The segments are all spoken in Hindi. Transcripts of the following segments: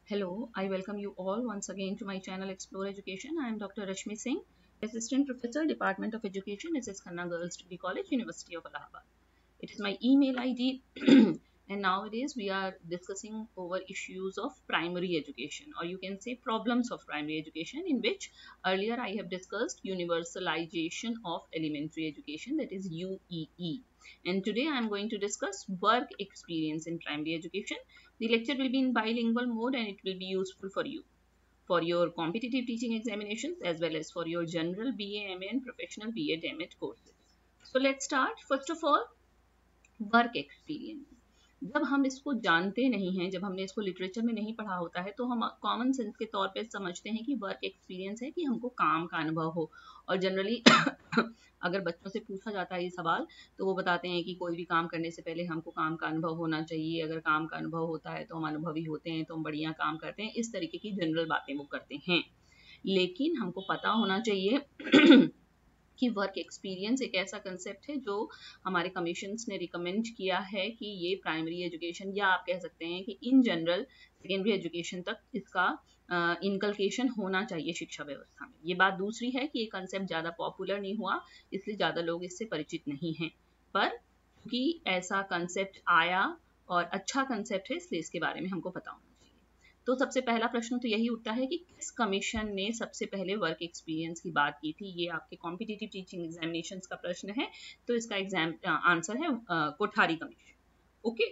Hello, I welcome you all once again to my channel Explore Education. I am Dr. Rashmi Singh, Assistant Professor, Department of Education, SS Khanna Girls Degree College, University of Allahabad. It is my email ID and nowadays we are discussing over issues of primary education, or you can say problems of primary education, in which earlier I have discussed universalization of elementary education, that is UEE. And today I am going to discuss work experience in primary education. The lecture will be in bilingual mode and it will be useful for your competitive teaching examinations as well as for your general BA, MA and professional BEd, MAd courses. So let's start. First of all, work experience. जब हम इसको जानते नहीं हैं, जब हमने इसको लिटरेचर में नहीं पढ़ा होता है, तो हम कॉमन सेंस के तौर पे समझते हैं कि वर्क एक्सपीरियंस है कि हमको काम का अनुभव हो। और जनरली अगर बच्चों से पूछा जाता है ये सवाल, तो वो बताते हैं कि कोई भी काम करने से पहले हमको काम का अनुभव होना चाहिए। अगर काम का अनुभव होता है तो हम अनुभवी होते हैं, तो हम बढ़िया काम करते हैं। इस तरीके की जनरल बातें वो करते हैं, लेकिन हमको पता होना चाहिए कि वर्क एक्सपीरियंस एक ऐसा कंसेप्ट है जो हमारे कमीशंस ने रिकमेंड किया है कि ये प्राइमरी एजुकेशन, या आप कह सकते हैं कि इन जनरल सेकेंडरी एजुकेशन तक इसका इनकलकेशन होना चाहिए शिक्षा व्यवस्था में। ये बात दूसरी है कि ये कंसेप्ट ज़्यादा पॉपुलर नहीं हुआ, इसलिए ज़्यादा लोग इससे परिचित नहीं हैं, पर क्योंकि ऐसा कंसेप्ट आया और अच्छा कंसेप्ट है, इसलिए इसके बारे में हमको पता होना चाहिए। तो सबसे पहला प्रश्न तो यही उठता है कि किस कमीशन ने सबसे पहले वर्क एक्सपीरियंस की बात की थी। ये आपके कॉम्पिटिटिव टीचिंग एग्जामिनेशंस का प्रश्न है, तो इसका आंसर है Kothari commission. Okay,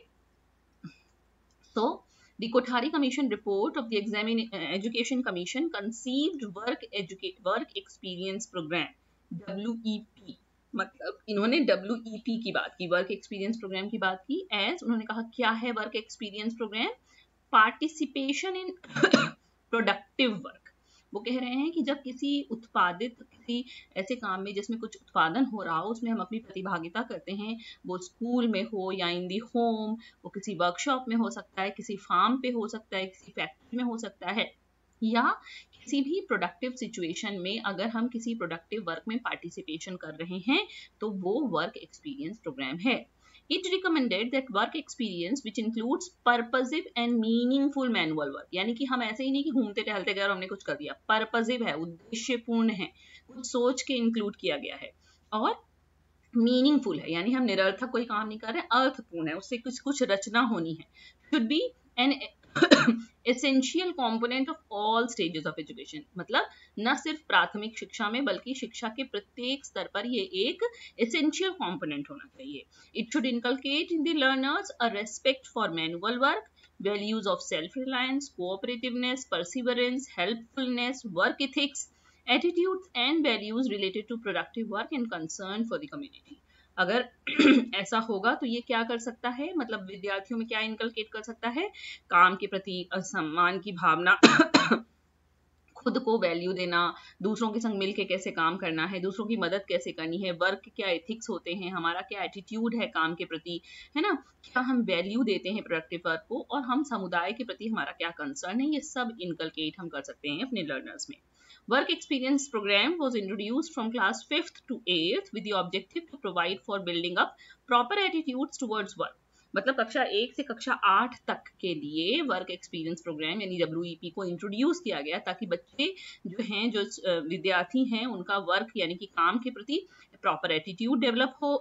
so the Kothari Commission report of the Education Commission conceived work experience program WEP। मतलब इन्होंने WEP की बात की, वर्क एक्सपीरियंस प्रोग्राम की बात की। एज उन्होंने कहा क्या है work experience program? Participation in productive work. वो कह रहे हैं कि जब किसी ऐसे काम में जिसमें कुछ उत्पादन हो रहा हो, उसमें हम अपनी प्रतिभागिता करते हैं, वो स्कूल में हो या इन दी होम, वो किसी वर्कशॉप में हो सकता है, किसी फार्म पे हो सकता है, किसी फैक्ट्री में हो सकता है, या किसी भी प्रोडक्टिव सिचुएशन में अगर हम किसी प्रोडक्टिव वर्क में पार्टिसिपेशन कर रहे हैं, तो वो वर्क एक्सपीरियंस प्रोग्राम है। It recommended that work experience which includes purposive and meaningful manual work, यानी कि हम ऐसे ही नहीं कि घूमते टहलते गए और हमने कुछ कर दिया। पर्पसिव है, उद्देश्यपूर्ण है, कुछ सोच के इंक्लूड किया गया है, और मीनिंगफुल है, यानी हम निरर्थक कोई काम नहीं कर रहे, अर्थपूर्ण है, उससे कुछ रचना होनी है। Should be an essential component of all stages of education. मतलब न सिर्फ प्राथमिक शिक्षा में बल्कि शिक्षा के प्रत्येक स्तर पर ये एक एसेंशियल कंपोनेंट होना चाहिए। It should inculcate in the learners a respect for manual work, values of self-reliance, cooperativeness, perseverance, helpfulness, work ethics, attitudes and values related to productive work and concern for the community। अगर ऐसा होगा तो ये क्या कर सकता है, मतलब विद्यार्थियों में क्या इनकलकेट कर सकता है? काम के प्रति सम्मान की भावना, खुद को वैल्यू देना, दूसरों के संग मिलके कैसे काम करना है, दूसरों की मदद कैसे करनी है, वर्क के क्या एथिक्स होते हैं, हमारा क्या एटीट्यूड है काम के प्रति, है ना, क्या हम वैल्यू देते हैं प्रोडक्टिव वर्क को, और हम समुदाय के प्रति हमारा क्या कंसर्न है, ये सब इनकलकेट हम कर सकते हैं अपने लर्नर्स में। Work experience program was introduced from class 5th to 8th with the objective to provide for building up proper attitudes towards work। मतलब कक्षा 1 से कक्षा 8 तक के लिए वर्क एक्सपीरियंस प्रोग्राम यानी WEP को इंट्रोड्यूस किया गया, ताकि बच्चे जो हैं, जो विद्यार्थी हैं, उनका वर्क यानी कि काम के प्रति प्रॉपर एटीट्यूड डेवलप हो,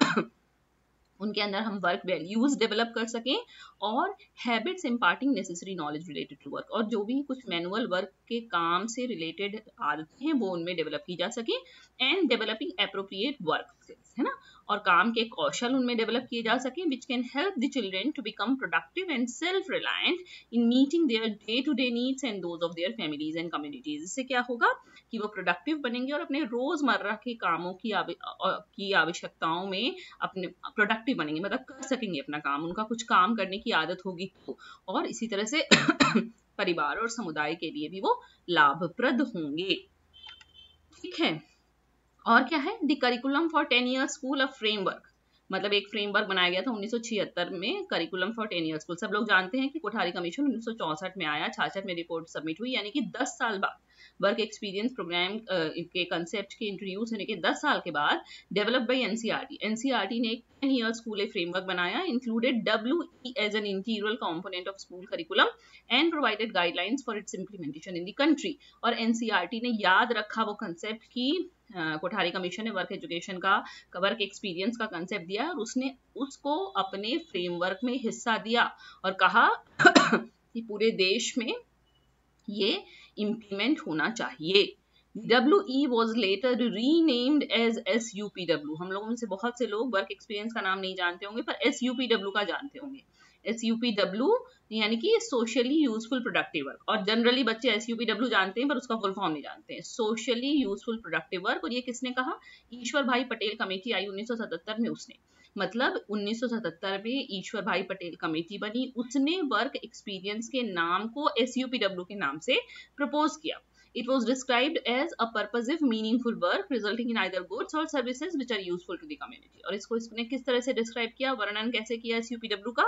उनके अंदर हम वर्क वैल्यूज डेवलप कर सकें, और habits imparting necessary knowledge related to work, और जो भी कुछ मैनुअल वर्क के काम से रिलेटेड आदतें हैं वो उनमें डेवलप की जा सके, and developing appropriate work skills, है ना, और काम के कौशल उनमें डेवलप किए जा सके, which can help the children to become productive and self reliant in meeting their day to day needs and those of their families and communities. इससे क्या होगा कि वो प्रोडक्टिव बनेंगे और अपने रोजमर्रा के कामों की आवश्यकताओं में अपने प्रोडक्टिव बनेंगे, मतलब कर सकेंगे अपना काम, उनका कुछ काम करने की आदत होगी तो, और इसी तरह से परिवार और समुदाय के लिए भी वो लाभप्रद होंगे। ठीक है, और क्या है? The curriculum for 10 year school a framework, मतलब एक फ्रेमवर्क बनाया गया था 1976 में, करिकुलम फॉर 10 ईयर स्कूल। सब लोग जानते हैं कि कोठारी कमीशन 1964 में आया, 66 में रिपोर्ट सबमिट हुई, यानी कि 10 साल बाद वर्क एक्सपीरियंस प्रोग्राम के कंसेप्ट के इंट्रोड्यूस होने के 10 साल के बाद डेवलप्ड बाय एनसीईआरटी। एनसीईआरटी ने एक 10 ईयर स्कूल फ्रेमवर्क बनाया, included WE as an integral component of school curriculum and provided guidelines for its implementation in the country. और एनसीईआरटी ने याद रखा वो कंसेप्ट की कोठारी कमीशन ने वर्क एजुकेशन का वर्क एक्सपीरियंस का कंसेप्ट दिया और उसने उसको अपने फ्रेमवर्क में हिस्सा दिया और कहा कि पूरे देश में ये इम्प्लीमेंट होना चाहिए। WE was later renamed as SUPW। हम लोगों में से बहुत से लोग वर्क एक्सपीरियंस का नाम नहीं जानते होंगे पर SUPW का जानते होंगे। SUPW यानी कि सोशली यूजफुल प्रोडक्टिव वर्क, और जनरली बच्चे SUPW जानते हैं पर उसका फुल फॉर्म नहीं जानते हैं, सोशली यूजफुल प्रोडक्टिव वर्क। और ये किसने कहा? ईश्वर भाई पटेल कमेटी आई 1977 में, उसने मतलब 1977 में ईश्वर भाई पटेल कमेटी बनी, उसने वर्क एक्सपीरियंस के नाम को SUPW के नाम से प्रपोज किया। It was described as a purposive, meaningful work resulting in either goods or services which are useful to the community। और इसको इसने किस तरह से डिस्क्राइब किया, वर्णन कैसे किया SUPW का?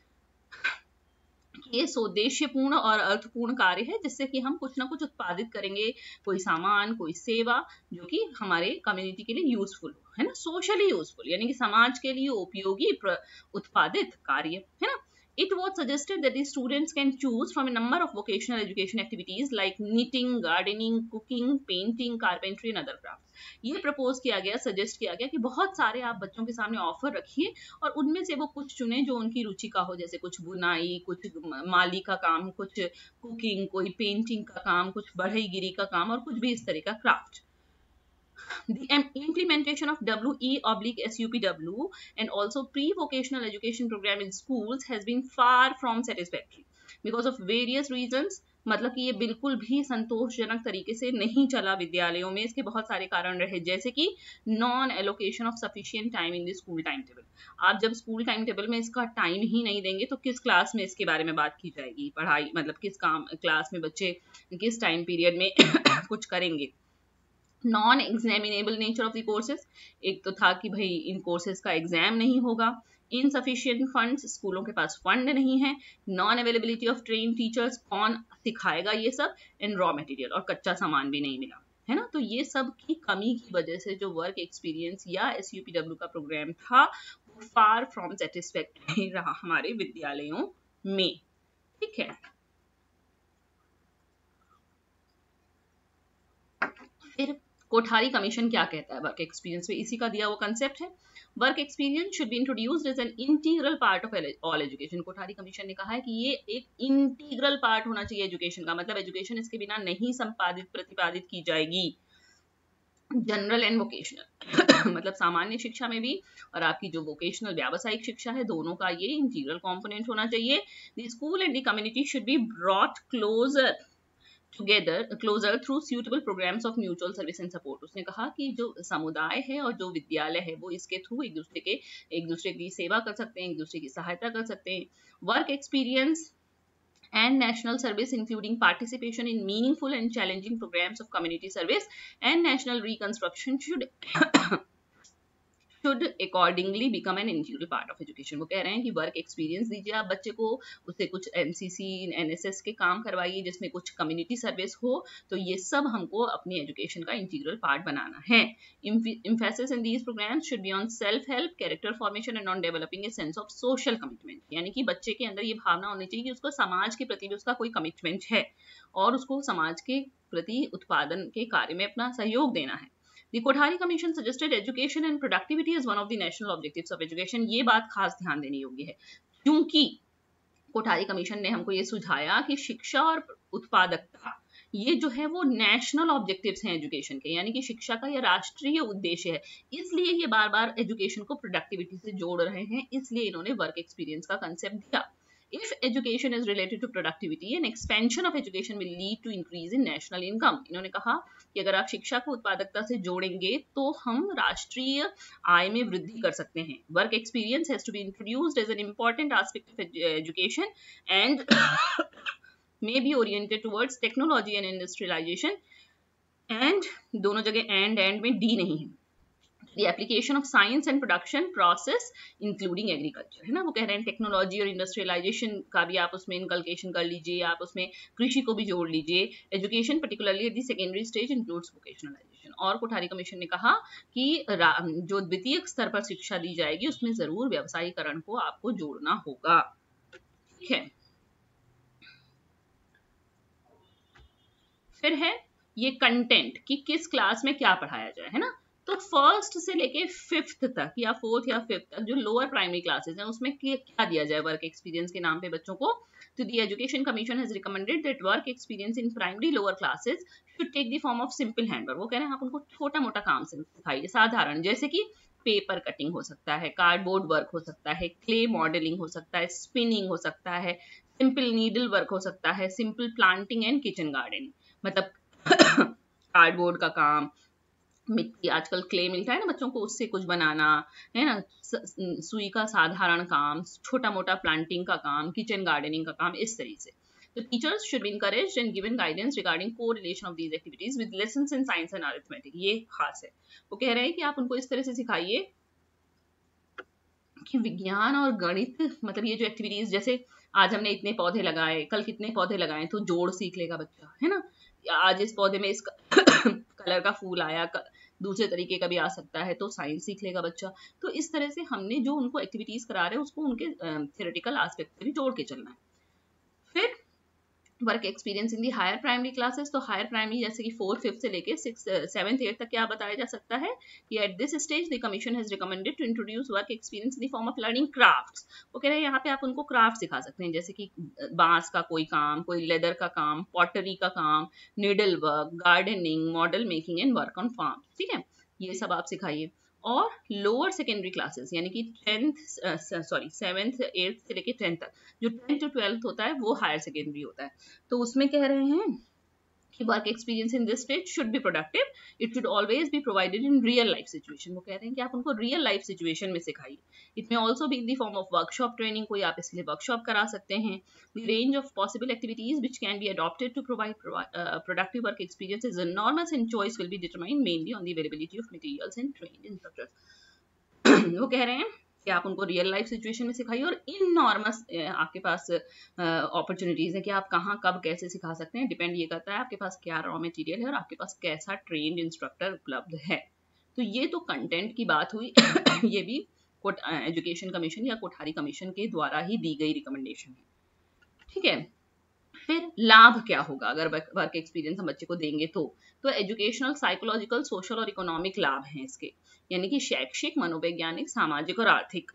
ये सौदेश्यपूर्ण और अर्थपूर्ण कार्य है जिससे कि हम कुछ ना कुछ उत्पादित करेंगे, कोई सामान, कोई सेवा जो कि हमारे कम्युनिटी के लिए यूजफुल हो, है ना, सोशली यूजफुल यानी कि समाज के लिए उपयोगी उत्पादित कार्य, है ना। It was suggested that the students can choose from a number of vocational education activities like knitting, gardening, cooking, painting, carpentry and other crafts। ये प्रपोज किया गया, सजेस्ट किया गया कि बहुत सारे आप बच्चों के सामने ऑफर रखिए और उनमें से वो कुछ चुने जो उनकी रुचि का हो, जैसे कुछ बुनाई, कुछ माली का काम, कुछ कुकिंग, कोई पेंटिंग का काम, कुछ बढ़ईगिरी का काम और कुछ भी इस तरह का craft. The implementation of WE/SUPW and also pre-vocational education program in schools has been far from satisfactory because of various reasons। मतलब कि ये बिल्कुल भी संतोषजनक तरीके से नहीं चला विद्यालयों में। इसके बहुत सारे कारण रहे, जैसे कि non allocation of sufficient time in the school time table. आप जब स्कूल टाइम टेबल में इसका टाइम ही नहीं देंगे तो किस क्लास में इसके बारे में बात की जाएगी, पढ़ाई मतलब किस क्लास में बच्चे किस टाइम पीरियड में कुछ करेंगे। Non examinable nature of the courses, एक तो था कि भाई इन कोर्सेज का एग्जाम नहीं होगा। इनसफिशिएंट फंड्स, स्कूलों के पास फंड नहीं है। Non availability of train teachers, कौन सिखाएगा ये सब। एंड रॉ मटेरियल, और कच्चा सामान भी नहीं मिला, है ना। तो ये सब की कमी की वजह से जो वर्क एक्सपीरियंस या SUPW का प्रोग्राम था वो फार फ्रॉम सेटिस्फैक्टरी रहा हमारे विद्यालयों में। ठीक है, फिर कोठारी कमीशन क्या कहता है वर्क एक्सपीरियंस में, इसी का दिया वो कंसेप्ट है। Work experience should be introduced as an integral part of all education. Kothari commission ने कहा है कि ये एक इंटीग्रल पार्ट होना चाहिए एजुकेशन का, मतलब एजुकेशन इसके बिना नहीं संपादित प्रतिपादित की जाएगी। जनरल एंड वोकेशनल मतलब सामान्य शिक्षा में भी और आपकी जो वोकेशनल व्यावसायिक शिक्षा है, दोनों का ये इंटीग्रल कंपोनेंट होना चाहिए। The school and the community should be brought closer through suitable programs of mutual service and support। उसने कहा कि जो समुदाय है और जो विद्यालय है वो इसके थ्रू एक दूसरे की सेवा कर सकते हैं, एक दूसरे की सहायता कर सकते हैं। Work experience and national service including participation in meaningful and challenging programs of community service and national reconstruction should accordingly become an integral part of education। वो कह रहे हैं कि वर्क एक्सपीरियंस दीजिए आप बच्चे को, उससे कुछ NCC NSS के काम करवाइए जिसमें कुछ कम्युनिटी सर्विस हो, तो ये सब हमको अपनी एजुकेशन का इंटीग्रल पार्ट बनाना है। Emphasis in these programs should be on self help, character formation and on developing a sense of social commitment। यानी कि बच्चे के अंदर ये भावना होनी चाहिए कि उसको समाज के प्रति भी उसका कोई कमिटमेंट है और उसको समाज के प्रति उत्पादन के कार्य में अपना सहयोग देना है। The Kothari Commission suggested education and productivity as one of the national objectives of education। ये बात खास ध्यान देने योग्य है क्योंकि कोठारी कमीशन ने हमको ये सुझाया कि शिक्षा और उत्पादकता ये जो है वो नेशनल ऑब्जेक्टिव्स हैं एजुकेशन के, यानी कि शिक्षा का ये राष्ट्रीय उद्देश्य है। इसलिए ये बार बार एजुकेशन को प्रोडक्टिविटी से जोड़ रहे हैं, इसलिए इन्होंने वर्क एक्सपीरियंस का कंसेप्ट दिया। If education is related to productivity, an expansion of education will lead to increase in national income। इन्होंने कहा कि अगर आप शिक्षा को उत्पादकता से जोड़ेंगे तो हम राष्ट्रीय आय में वृद्धि कर सकते हैं। Work experience has to be introduced as an important aspect of education and may be oriented towards technology and industrialization। and दोनों जगह and में D नहीं है। the application of science and production process including agriculture, है ना। वो कह रहे हैं टेक्नोलॉजी और इंडस्ट्रियलाइजेशन का भी आप उसमें इनकलकेशन कर लीजिए, आप उसमें कृषि को भी जोड़ लीजिए। Education particularly at the secondary stage includes vocationalisation. और कोठारी कमीशन ने कहा कि जो द्वितीय स्तर पर शिक्षा दी जाएगी उसमें जरूर व्यवसायीकरण को आपको जोड़ना होगा, ठीक है। फिर है ये कंटेंट कि किस क्लास में क्या पढ़ाया जाए, है ना। तो फर्स्ट से लेके फिफ्थ तक या फोर्थ या फिफ्थ तक जो लोअर प्राइमरी क्लासेस हैं उसमें क्या दिया जाए वर्क एक्सपीरियंस के नाम पे बच्चों को। तो the education commission has recommended that work experience in primary lower classes should take the form of simple handwork. वो कह रहे हैं आप उनको छोटा मोटा काम सिखाइए, साधारण, जैसे कि पेपर कटिंग हो सकता है, कार्डबोर्ड वर्क हो सकता है, क्ले मॉडलिंग हो सकता है, स्पिनिंग हो सकता है, सिंपल नीडल वर्क हो सकता है, simple planting and kitchen gardening, मतलब कार्डबोर्ड का काम, मिट्टी आजकल क्ले मिलता है ना बच्चों को, उससे कुछ बनाना, है ना, सुई का साधारण काम, छोटा मोटा प्लांटिंग का काम, किचन गार्डनिंग का काम, इस तरीके से। तो teachers should be encouraged and given guidance regarding correlation of these activities with lessons in science and arithmetic। ये खास है, वो कह रहे हैं कि आप उनको इस तरह से सिखाइए कि विज्ञान और गणित, मतलब ये जो एक्टिविटीज, जैसे आज हमने इतने पौधे लगाए, कल कितने पौधे लगाए, तो जोड़ सीख लेगा बच्चा, है ना। आज इस पौधे में इस कलर का फूल आया, दूसरे तरीके का भी आ सकता है, तो साइंस सीख लेगा बच्चा। तो इस तरह से हमने जो उनको एक्टिविटीज करा रहे हैं उसको उनके थ्योरेटिकल एस्पेक्ट से भी जोड़ के चलना है। फिर work experience in the higher primary classes. तो हायर प्राइमरी जैसे कि 4th 5th से लेके 6th 7th 8th तक क्या बताया जा सकता है कि at this stage the commission has recommended to introduce work experience in the form of learning crafts. वो कह रहे हैं यहाँ पे आप उनको क्राफ्ट सिखा सकते हैं, जैसे कि बांस का कोई काम, कोई लेदर का काम, पॉटरी का काम, needle work, gardening, model making and work on farm, ठीक है, ये सब आप सिखाइए। और लोअर सेकेंडरी क्लासेस यानी कि 7th 8th से लेके 10th तक, जो 10th to 12th होता है वो हायर सेकेंडरी होता है। तो उसमें कह रहे हैं कि work experience in this stage should be productive, it should always be provided in real life situation. वो कह रहे हैं कि आप उनको रियल लाइफ सिचुएशन में सिखाइए। It may also be in the form of workshop training, कोई आप इसके लिए वर्कशॉप करा सकते हैं। The range of possible activities which can be adopted to provide productive work experience is enormous and choice will be determined mainly on the availability of materials and trained instructors। वो कह रहे हैं कि आप उनको रियल लाइफ सिचुएशन में सिखाइए और इनॉर्मस आपके पास अपॉर्चुनिटीज है कि आप कहाँ कब कैसे सिखा सकते हैं। डिपेंड ये करता है आपके पास क्या रॉ मटेरियल है और आपके पास कैसा ट्रेन्ड इंस्ट्रक्टर उपलब्ध है। तो ये तो कंटेंट की बात हुई। ये भी एजुकेशन कमीशन या कोठारी कमीशन के द्वारा ही दी गई रिकमेंडेशन है, ठीक है। फिर लाभ क्या होगा अगर वर्क एक्सपीरियंस हम बच्चे को देंगे तो एजुकेशनल, साइकोलॉजिकल, सोशल और इकोनॉमिक लाभ हैं इसके, यानी कि शैक्षिक, मनोवैज्ञानिक, सामाजिक और आर्थिक।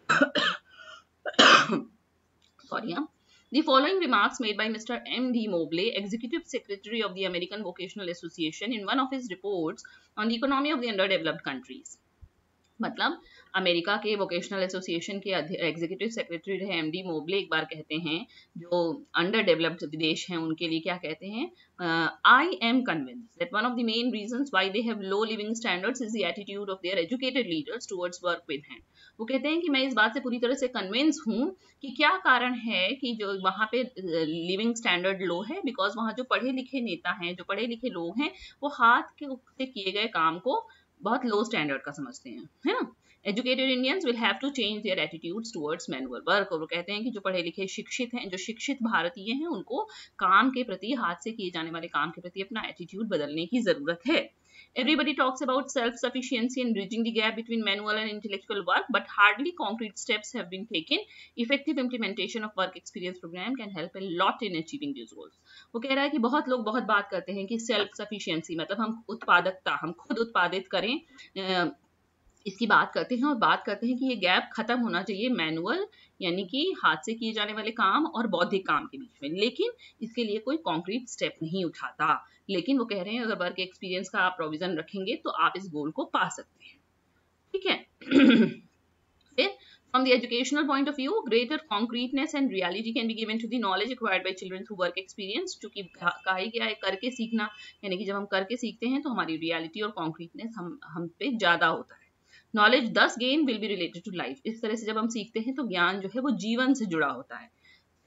Sorry, The following remarks made by Mr. M.D. Mobley, Executive Secretary of the American Vocational Association, in one of his reports on the economy of the underdeveloped countries। मतलब अमेरिका के वोकेशनल एसोसिएशन के एग्जीक्यूटिव सेक्रेटरी रहे एमडी मोबले एक बार कहते हैं, जो अंडर डेवलप्ड देश हैं उनके लिए क्या कहते हैं, I am convinced that one of the main reasons why they have low living standards is the attitude of their educated leaders towards work with hand. वो कहते हैं कि मैं इस बात से पूरी तरह से कन्विंस हूँ कि क्या कारण है कि जो वहाँ पे लिविंग स्टैंडर्ड लो है, बिकॉज वहाँ जो पढ़े लिखे नेता हैं, जो पढ़े लिखे लोग हैं, वो हाथ के से किए गए काम को बहुत लो स्टैंडर्ड का समझते हैं, है ना। Educated Indians will have to change their attitudes towards manual work. और वो कहते हैं कि जो पढ़े लिखे शिक्षित हैं, जो शिक्षित भारतीय हैं, उनको काम के प्रति, हाथ से किए जाने वाले काम के प्रति अपना एटीट्यूड बदलने की जरूरत है। Everybody talks about self-sufficiency and bridging the gap between manual and intellectual work, but hardly concrete steps have been taken. Effective implementation of work experience program can help a lot in achieving these goals. वो कह रहा है कि बहुत लोग बहुत बात करते हैं कि सेल्फ सफिशिएंसी मतलब हम उत्पादकता, हम खुद उत्पादित करें, इसकी बात करते हैं और बात करते हैं कि ये गैप खत्म होना चाहिए मैनुअल यानी कि हाथ से किए जाने वाले काम और बौद्धिक काम के बीच में, लेकिन इसके लिए कोई कॉन्क्रीट स्टेप नहीं उठाता। लेकिन वो कह रहे हैं अगर वर्क एक्सपीरियंस का आप प्रोविजन रखेंगे तो आप इस गोल को पा सकते हैं, ठीक है। फिर from the educational point of view, greater concreteness and reality can be given to the knowledge acquired by children through work experience। चूंकि कहा ही गया है करके सीखना, यानी कि जब हम करके सीखते हैं तो हमारी रियलिटी और कॉन्क्रीटनेस हम पे ज्यादा होता है। Knowledge thus gain will be related to life. इस तरह से जब हम सीखते हैं तो ज्ञान जो है वो जीवन से जुड़ा होता है।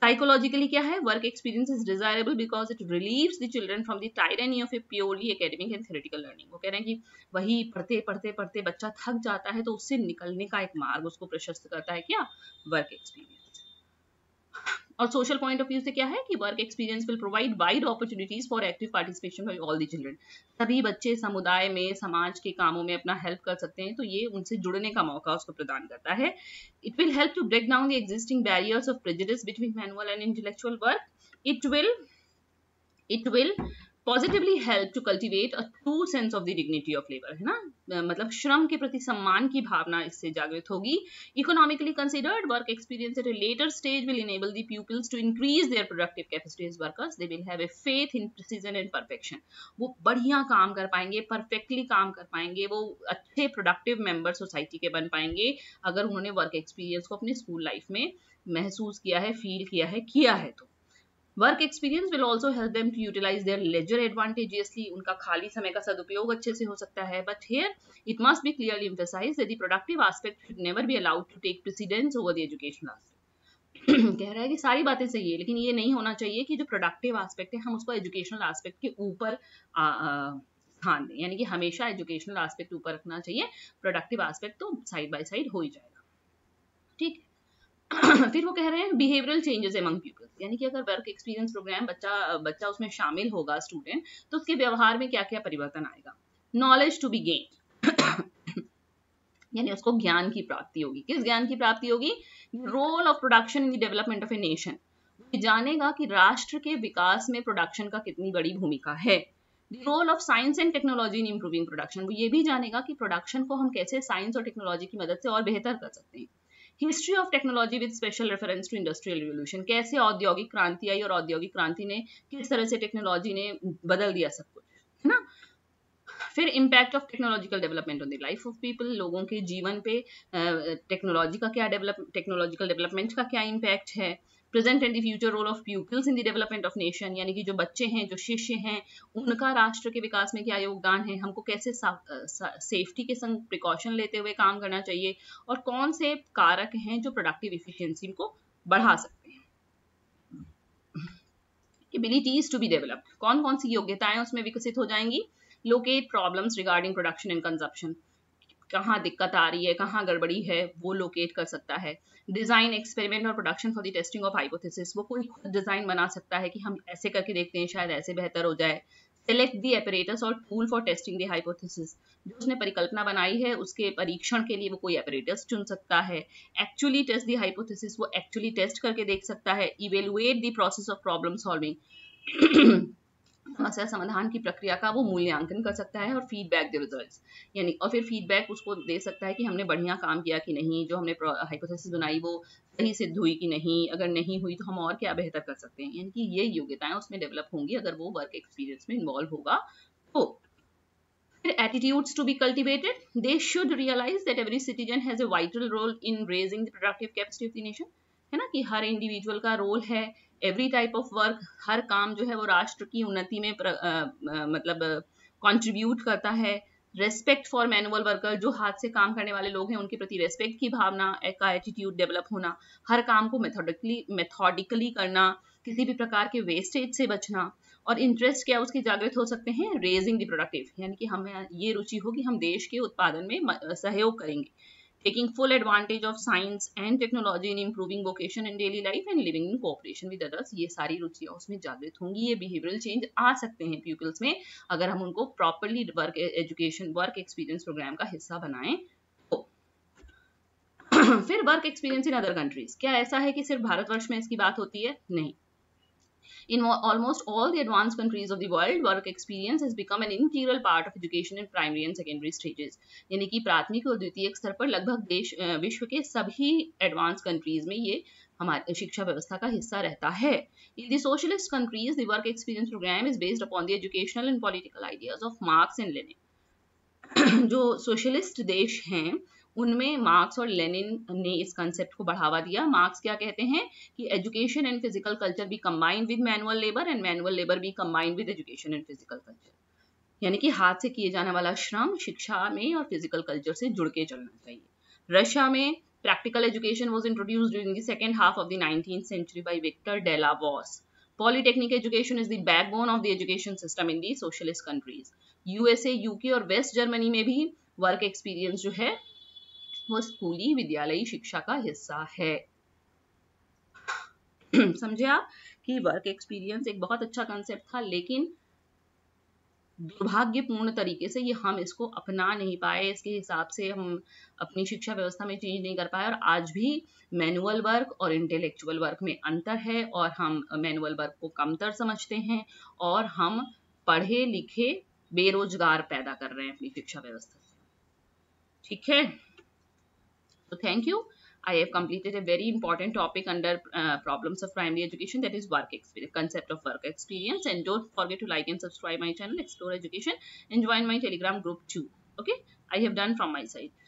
साइकोलॉजिकली क्या है, work experience is desirable because it relieves the children from the tyranny of a purely academic and theoretical learning. वो कह रहे हैं कि वही पढ़ते पढ़ते पढ़ते बच्चा थक जाता है, तो उससे निकलने का एक मार्ग उसको प्रशस्त करता है क्या, वर्क एक्सपीरियंस। और सोशल पॉइंट ऑफ व्यू से क्या है कि work experience will provide wide opportunities for active participation by all the children. सभी बच्चे समुदाय में, समाज के कामों में अपना हेल्प कर सकते हैं, तो ये उनसे जुड़ने का मौका उसको प्रदान करता है। It will help to break down the existing barriers of prejudice between manual and intellectual work. it will positively help to cultivate a true sense of the dignity of labor, है ना, मतलब श्रम के प्रति सम्मान की भावना इससे जागृत होगी। Economically considered, work experience at a later stage will enable the pupils to increase their productive capacity as workers. They will have a faith in precision and perfection. वो बढ़िया काम कर पाएंगे, परफेक्टली काम कर पाएंगे, वो अच्छे प्रोडक्टिव मेंबर सोसाइटी के बन पाएंगे अगर उन्होंने वर्क एक्सपीरियंस को अपने स्कूल लाइफ में महसूस किया है, फील किया है तो। Work experience will also help them to utilise their leisure advantageously. उनका खाली समय का सदुपयोग अच्छे से हो सकता है। But here it must be clearly emphasised that the productive aspect should never be allowed to take precedence over the educational aspect. कह रहा है कि सारी बातें सही है, लेकिन ये नहीं होना चाहिए कि जो प्रोडक्टिव एस्पेक्ट है हम उसको एजुकेशनल एस्पेक्ट के ऊपर ध्यान दें, यानी कि हमेशा एजुकेशनल एस्पेक्ट ऊपर रखना चाहिए, प्रोडक्टिव एस्पेक्ट तो साइड बाय साइड हो ही जाएगा। ठीक है। फिर वो कह रहे हैं बिहेवियरल चेंजेस अमंग पीपल्स, यानी कि अगर वर्क एक्सपीरियंस प्रोग्राम बच्चा उसमें शामिल होगा स्टूडेंट, तो उसके व्यवहार में क्या क्या परिवर्तन आएगा। नॉलेज टू बी गेन, यानी उसको ज्ञान की प्राप्ति होगी। किस ज्ञान की प्राप्ति होगी, role of production in the development of a nation. जानेगा कि राष्ट्र के विकास में प्रोडक्शन का कितनी बड़ी भूमिका है। The role of science and technology in improving production, वो ये भी जानेगा कि प्रोडक्शन को हम कैसे साइंस और टेक्नोलॉजी की मदद से और बेहतर कर सकते हैं। History of technology with special reference to industrial revolution, कैसे औद्योगिक क्रांति आई और औद्योगिक क्रांति ने किस तरह से टेक्नोलॉजी ने बदल दिया सब कुछ, है ना। फिर impact of technological development on the life of people, लोगों के जीवन पे टेक्नोलॉजिकल डेवलपमेंट का क्या इम्पैक्ट है। Present and the future role of peoples in the development of nation, यानी कि जो बच्चे हैं, जो शिष्य हैं, उनका राष्ट्र के विकास में क्या योगदान है, हमको कैसे सेफ्टी के संग प्रिकॉशन लेते हुए काम करना चाहिए, और कौन से कारक हैं जो प्रोडक्टिव इफिशियंसी को बढ़ा सकते हैं। एबिलिटीज टू बी डेवलप्ड, कौन कौन सी योग्यताएं उसमें विकसित हो जाएंगी। Locate problems regarding production and consumption, कहाँ दिक्कत आ रही है, कहाँ गड़बड़ी है, वो लोकेट कर सकता है। डिजाइन, एक्सपेरिमेंट और production for the testing of hypothesis, वो कोई खुद डिजाइन बना सकता है कि हम ऐसे करके देखते हैं, शायद ऐसे बेहतर हो जाए। सेलेक्ट द एपरेटस और tool for testing the hypothesis, जो उसने परिकल्पना बनाई है उसके परीक्षण के लिए वो कोई एपरेटस चुन सकता है। एक्चुअली टेस्ट द हाइपोथेसिस, वो एक्चुअली टेस्ट करके देख सकता है। Evaluate the process of problem solving, समस्या समाधान की प्रक्रिया का वो मूल्यांकन कर सकता है। और फीडबैक द रिजल्ट्स, यानी और फिर फीडबैक उसको दे सकता है कि हमने बढ़िया काम किया कि नहीं, जो हमने हाइपोथेसिस बनाई वो सही सिद्ध हुई कि नहीं, अगर नहीं हुई तो हम और क्या बेहतर कर सकते हैं। यानी कि ये योग्यताएं उसमें डेवलप होंगी अगर वो वर्क एक्सपीरियंस में इन्वॉल्व होगा तो। फिर attitudes to be cultivated, they should realise that every citizen has a vital role in raising the productive capacity of the nation, है ना, कि हर इंडिविजुअल का रोल है। एवरी टाइप ऑफ वर्क, हर काम जो है वो राष्ट्र की उन्नति में मतलब कंट्रीब्यूट करता है। रेस्पेक्ट फॉर मैनुअल वर्कर, जो हाथ से काम करने वाले लोग हैं उनके प्रति रेस्पेक्ट की भावना का एटीट्यूड डेवलप होना। हर काम को मेथोडिकली करना, किसी भी प्रकार के वेस्टेज से बचना। और इंटरेस्ट क्या उसके जागृत हो सकते हैं, रेजिंग द प्रोडक्टिव, यानी कि हमें ये रुचि हो कि हम देश के उत्पादन में सहयोग करेंगे। Taking full advantage of science and technology in improving vocation in daily life and living in cooperation with others, ये सारी रुचियां उसमें जागृत होंगी। ये behavioral change आ सकते हैं pupils में अगर हम उनको properly work experience program का हिस्सा बनाएं तो। फिर work experience in other countries, क्या ऐसा है कि सिर्फ भारतवर्ष में इसकी बात होती है? नहीं। In almost all the advanced countries of the world, work experience has become an integral part of education in primary and secondary stages. यानी कि प्राथमिक और द्वितीयक स्तर पर लगभग विश्व के सभी एडवांस कंट्रीज में ये हमारे शिक्षा व्यवस्था का हिस्सा रहता है। In the socialist countries, the work experience program is based upon the educational and political ideas of Marx and Lenin. जो सोशलिस्ट देश हैं उनमें मार्क्स और लेनिन ने इस कंसेप्ट को बढ़ावा दिया। मार्क्स क्या कहते हैं कि education and physical culture be combined with manual labour and manual labour be combined with education and physical culture, यानी कि हाथ से किए जाने वाला श्रम शिक्षा में और फिजिकल कल्चर से जुड़ के चलना चाहिए। रशिया में Practical education was introduced during the second half of the 19th century by Victor Delavos. Polytechnic education is the backbone of the education system in the socialist countries. USA, UK और वेस्ट जर्मनी में भी वर्क एक्सपीरियंस जो है वो स्कूली विद्यालयी शिक्षा का हिस्सा है। समझे आप कि वर्क एक्सपीरियंस एक बहुत अच्छा कंसेप्ट था, लेकिन दुर्भाग्यपूर्ण तरीके से ये हम इसको अपना नहीं पाए, इसके हिसाब से हम अपनी शिक्षा व्यवस्था में चेंज नहीं कर पाए, और आज भी मैनुअल वर्क और इंटेलेक्चुअल वर्क में अंतर है, और हम मैनुअल वर्क को कमतर समझते हैं, और हम पढ़े लिखे बेरोजगार पैदा कर रहे हैं अपनी शिक्षा व्यवस्था से। ठीक है, तो thank you. I have completed a very important topic under problems of primary education, that is work experience, concept of work experience. And don't forget to like and subscribe my channel Explore Education, and join my Telegram group too. Okay, I have done from my side.